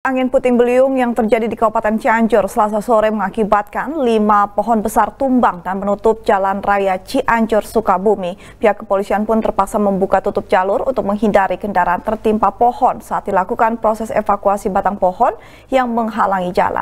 Angin puting beliung yang terjadi di Kabupaten Cianjur Selasa sore mengakibatkan 5 pohon besar tumbang dan menutup Jalan Raya Cianjur Sukabumi. Pihak kepolisian pun terpaksa membuka tutup jalur untuk menghindari kendaraan tertimpa pohon saat dilakukan proses evakuasi batang pohon yang menghalangi jalan.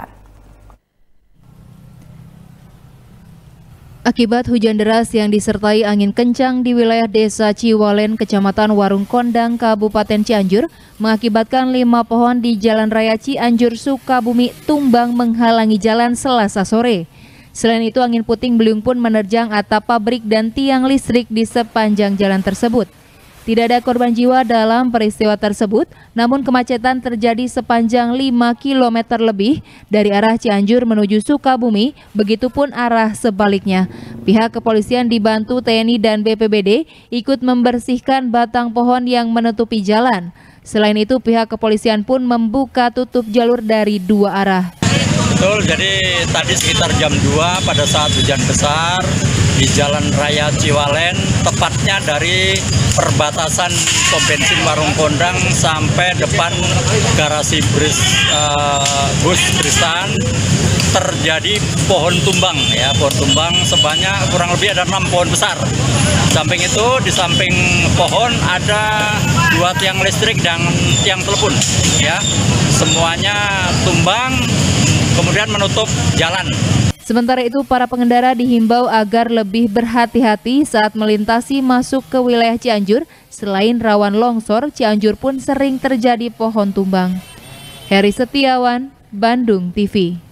Akibat hujan deras yang disertai angin kencang di wilayah Desa Ciwalen, Kecamatan Warung Kondang, Kabupaten Cianjur, mengakibatkan 5 pohon di Jalan Raya Cianjur Sukabumi tumbang menghalangi jalan Selasa sore. Selain itu, angin puting beliung pun menerjang atap pabrik dan tiang listrik di sepanjang jalan tersebut. Tidak ada korban jiwa dalam peristiwa tersebut, namun kemacetan terjadi sepanjang 5 km lebih dari arah Cianjur menuju Sukabumi, begitupun arah sebaliknya. Pihak kepolisian dibantu TNI dan BPBD ikut membersihkan batang pohon yang menutupi jalan. Selain itu, pihak kepolisian pun membuka tutup jalur dari 2 arah. Betul, jadi tadi sekitar jam 2 pada saat hujan besar di Jalan Raya Ciwalen, tepatnya dari perbatasan pom bensin Warung Kondang sampai depan garasi bus Tristan, terjadi pohon tumbang ya, pohon tumbang sebanyak kurang lebih ada 6 pohon besar. Samping itu, di samping pohon ada 2 tiang listrik dan tiang telepon ya, semuanya tumbang kemudian menutup jalan. Sementara itu, para pengendara dihimbau agar lebih berhati-hati saat melintasi masuk ke wilayah Cianjur. Selain rawan longsor, Cianjur pun sering terjadi pohon tumbang. Heri Setiawan, Bandung TV.